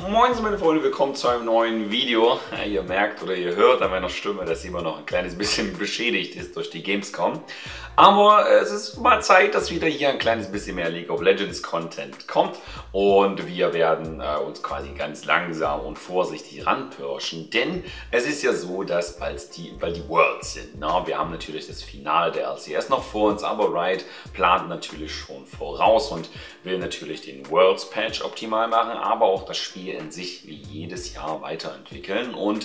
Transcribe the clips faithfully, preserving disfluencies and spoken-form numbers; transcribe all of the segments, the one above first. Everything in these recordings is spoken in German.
Moin meine Freunde, willkommen zu einem neuen Video. Ihr merkt oder ihr hört an meiner Stimme, dass sie immer noch ein kleines bisschen beschädigt ist durch die Gamescom. Aber es ist mal Zeit, dass wieder hier ein kleines bisschen mehr League of Legends Content kommt. Und wir werden äh, uns quasi ganz langsam und vorsichtig ranpirschen. Denn es ist ja so, dass bald die, bald die Worlds sind. Ne? Wir haben natürlich das Finale der L C S noch vor uns, aber Riot plant natürlich schon voraus und will natürlich den Worlds Patch optimal machen, aber auch das Spiel in sich wie jedes Jahr weiterentwickeln. Und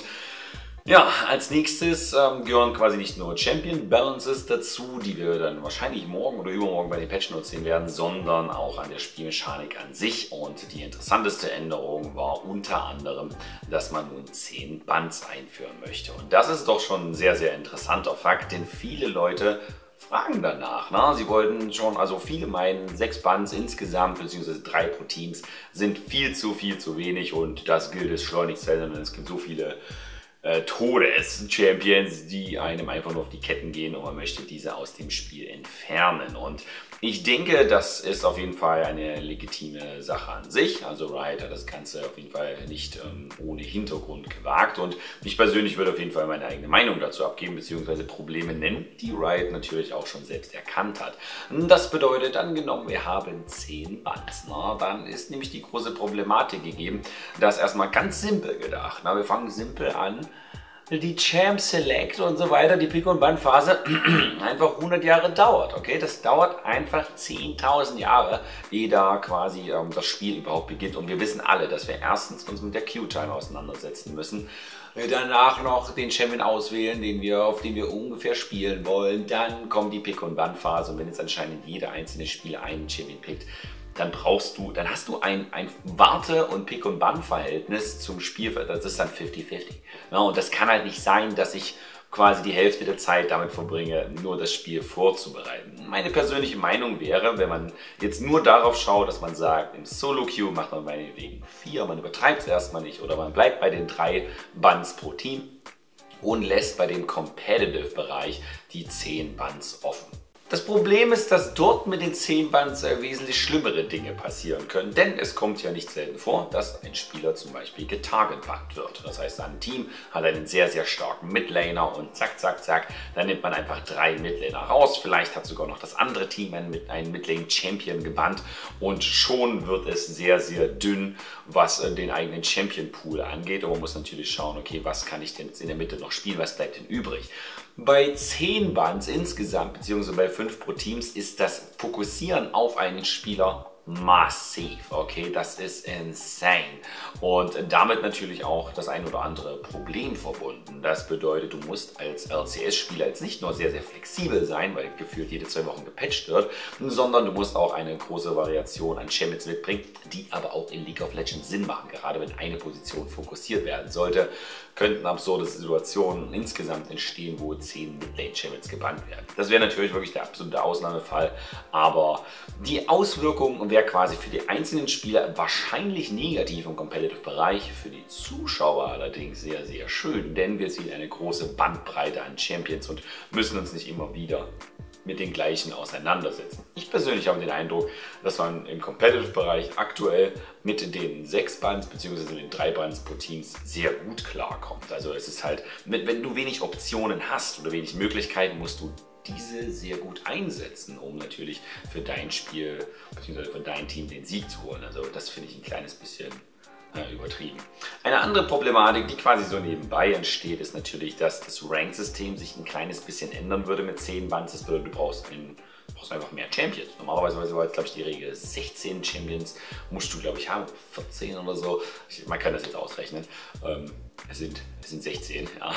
ja, als nächstes ähm, gehören quasi nicht nur Champion Balances dazu, die wir dann wahrscheinlich morgen oder übermorgen bei den Patch Notes sehen werden, sondern auch an der Spielmechanik an sich. Und die interessanteste Änderung war unter anderem, dass man nun zehn Bans einführen möchte. Und das ist doch schon ein sehr, sehr interessanter Fakt, denn viele Leute fragen danach. Ne? Sie wollten schon, also viele meinen, sechs Bans insgesamt, beziehungsweise drei pro Teams, sind viel zu, viel zu wenig und das gilt es schleunigst zu ändern, denn es gibt so viele äh, Todes-Champions, die einem einfach nur auf die Ketten gehen und man möchte diese aus dem Spiel entfernen. Und ich denke, das ist auf jeden Fall eine legitime Sache an sich. Also Riot hat das Ganze auf jeden Fall nicht ähm, ohne Hintergrund gewagt und ich persönlich würde auf jeden Fall meine eigene Meinung dazu abgeben, beziehungsweise Probleme nennen, die Riot natürlich auch schon selbst erkannt hat. Das bedeutet, angenommen, wir haben zehn Bans, na, dann ist nämlich die große Problematik gegeben, dass erstmal ganz simpel gedacht, na, wir fangen simpel an, die Champ Select und so weiter, die Pick- und Ban-Phase einfach hundert Jahre dauert, okay? Das dauert einfach zehntausend Jahre, ehe da quasi ähm, das Spiel überhaupt beginnt. Und wir wissen alle, dass wir erstens uns mit der Queue-Time auseinandersetzen müssen, wir danach noch den Champion auswählen, den wir, auf den wir ungefähr spielen wollen, dann kommt die Pick- und Ban-Phase und wenn jetzt anscheinend jeder einzelne Spieler einen Champion pickt, dann brauchst du, dann hast du ein, ein Warte- und Pick- und Ban-Verhältnis zum Spiel, das ist dann fünfzig fünfzig. Ja, und das kann halt nicht sein, dass ich quasi die Hälfte der Zeit damit verbringe, nur das Spiel vorzubereiten. Meine persönliche Meinung wäre, wenn man jetzt nur darauf schaut, dass man sagt, im Solo-Queue macht man meinetwegen vier, man übertreibt es erstmal nicht oder man bleibt bei den drei Bans pro Team und lässt bei dem Competitive-Bereich die zehn Bans offen. Das Problem ist, dass dort mit den zehn Bans äh, wesentlich schlimmere Dinge passieren können, denn es kommt ja nicht selten vor, dass ein Spieler zum Beispiel getargetbannt wird. Das heißt, ein Team hat einen sehr, sehr starken Midlaner und zack, zack, zack, dann nimmt man einfach drei Midlaner raus. Vielleicht hat sogar noch das andere Team einen, einen Midlane-Champion gebannt und schon wird es sehr, sehr dünn, was äh, den eigenen Champion-Pool angeht. Und man muss natürlich schauen, okay, was kann ich denn jetzt in der Mitte noch spielen, was bleibt denn übrig? Bei zehn Bans insgesamt, beziehungsweise bei fünf pro Teams, ist das Fokussieren auf einen Spieler massiv, okay, das ist insane und damit natürlich auch das ein oder andere Problem verbunden. Das bedeutet, du musst als L C S-Spieler jetzt nicht nur sehr, sehr flexibel sein, weil gefühlt jede zwei Wochen gepatcht wird, sondern du musst auch eine große Variation an Champions mitbringen, die aber auch in League of Legends Sinn machen. Gerade wenn eine Position fokussiert werden sollte, könnten absurde Situationen insgesamt entstehen, wo zehn Midlane-Champions gebannt werden. Das wäre natürlich wirklich der absolute Ausnahmefall, aber die Auswirkungen wäre quasi für die einzelnen Spieler wahrscheinlich negativ im Competitive-Bereich, für die Zuschauer allerdings sehr, sehr schön, denn wir sehen eine große Bandbreite an Champions und müssen uns nicht immer wieder mit den gleichen auseinandersetzen. Ich persönlich habe den Eindruck, dass man im Competitive-Bereich aktuell mit den sechs Bans bzw. den drei Bans pro Teams sehr gut klarkommt. Also es ist halt, wenn du wenig Optionen hast oder wenig Möglichkeiten, musst du diese sehr gut einsetzen, um natürlich für dein Spiel bzw. für dein Team den Sieg zu holen. Also das finde ich ein kleines bisschen äh, übertrieben. Eine andere Problematik, die quasi so nebenbei entsteht, ist natürlich, dass das Rank-System sich ein kleines bisschen ändern würde mit zehn Bans. Das bedeutet, du brauchst, einen, du brauchst einfach mehr Champions. Normalerweise war jetzt, glaube ich, die Regel sechzehn Champions, musst du, glaube ich, haben, vierzehn oder so. Ich, man kann das jetzt ausrechnen. Ähm, es, sind, es sind sechzehn, ja.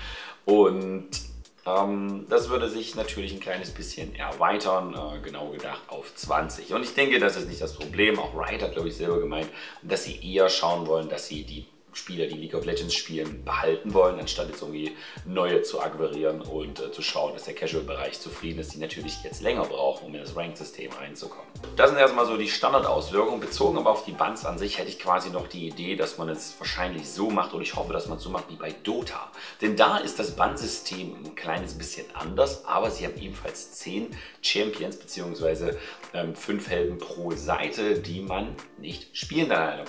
Und das würde sich natürlich ein kleines bisschen erweitern, äh, genau gedacht auf zwanzig. Und ich denke, das ist nicht das Problem. Auch Riot hat, glaube ich, selber gemeint, dass sie eher schauen wollen, dass sie die Spieler, die League of Legends spielen, behalten wollen, anstatt jetzt irgendwie neue zu akquirieren und äh, zu schauen, dass der Casual-Bereich zufrieden ist, die natürlich jetzt länger brauchen, um in das Ranked-System reinzukommen. Das sind erstmal so die Standardauswirkungen. Bezogen aber auf die Bans an sich hätte ich quasi noch die Idee, dass man es wahrscheinlich so macht und ich hoffe, dass man es so macht wie bei Dota. Denn da ist das Bansystem ein kleines bisschen anders, aber sie haben ebenfalls zehn Champions bzw. ähm, fünf Helden pro Seite, die man nicht spielen kann in einer Partie.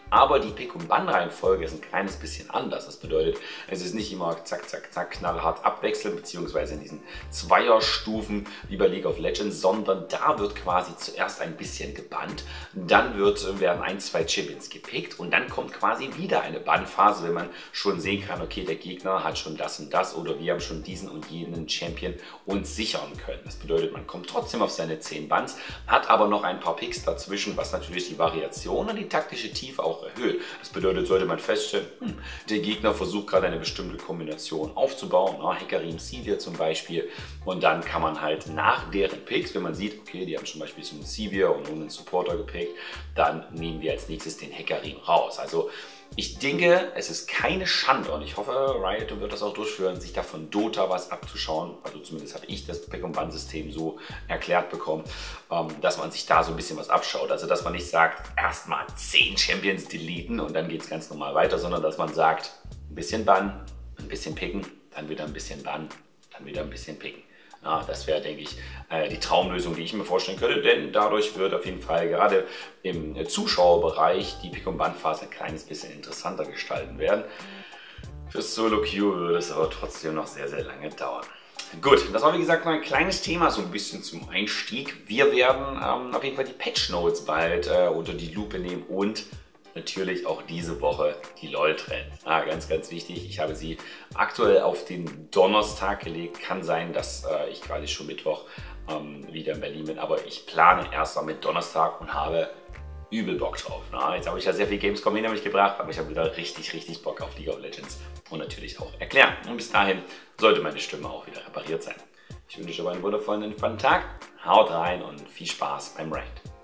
Aber die Pick- und Ban-Reihenfolge ist ein kleines bisschen anders. Das bedeutet, es ist nicht immer zack, zack, zack, knallhart abwechseln, beziehungsweise in diesen Zweierstufen wie bei League of Legends, sondern da wird quasi zuerst ein bisschen gebannt, dann wird, werden ein, zwei Champions gepickt und dann kommt quasi wieder eine Bannphase, wenn man schon sehen kann, okay, der Gegner hat schon das und das oder wir haben schon diesen und jenen Champion uns sichern können. Das bedeutet, man kommt trotzdem auf seine zehn Bans, hat aber noch ein paar Picks dazwischen, was natürlich die Variation und die taktische Tiefe auch erhöht. Das bedeutet, sollte man feststellen, hm, der Gegner versucht gerade eine bestimmte Kombination aufzubauen, na, Hecarim, Sivir zum Beispiel, und dann kann man halt nach deren Picks, wenn man sieht, okay, die haben zum Beispiel so einen Sivir und einen Supporter gepickt, dann nehmen wir als nächstes den Hecarim raus. Also ich denke, es ist keine Schande und ich hoffe, Riot wird das auch durchführen, sich da von Dota was abzuschauen. Also zumindest habe ich das Pick- und Ban-System so erklärt bekommen, dass man sich da so ein bisschen was abschaut. Also dass man nicht sagt, erstmal zehn Champions deleten und dann geht es ganz normal weiter, sondern dass man sagt, ein bisschen Ban, ein bisschen picken, dann wieder ein bisschen Ban, dann wieder ein bisschen picken. Ja, das wäre, denke ich, die Traumlösung, die ich mir vorstellen könnte, denn dadurch wird auf jeden Fall gerade im Zuschauerbereich die Pick- und Ban-Phase ein kleines bisschen interessanter gestalten werden. Fürs Solo-Queue würde es aber trotzdem noch sehr, sehr lange dauern. Gut, das war wie gesagt nur ein kleines Thema, so ein bisschen zum Einstieg. Wir werden ähm, auf jeden Fall die Patch Notes bald äh, unter die Lupe nehmen und natürlich auch diese Woche die LOL-Trends. Ah, ganz, ganz wichtig. Ich habe sie aktuell auf den Donnerstag gelegt. Kann sein, dass äh, ich quasi schon Mittwoch ähm, wieder in Berlin bin, aber ich plane erst mal mit Donnerstag und habe übel Bock drauf. Na, jetzt habe ich ja sehr viel Gamescom hinter mich gebracht, aber ich habe wieder richtig, richtig Bock auf League of Legends und natürlich auch erklären. Und bis dahin sollte meine Stimme auch wieder repariert sein. Ich wünsche euch einen wundervollen, entspannten Tag. Haut rein und viel Spaß beim Raid.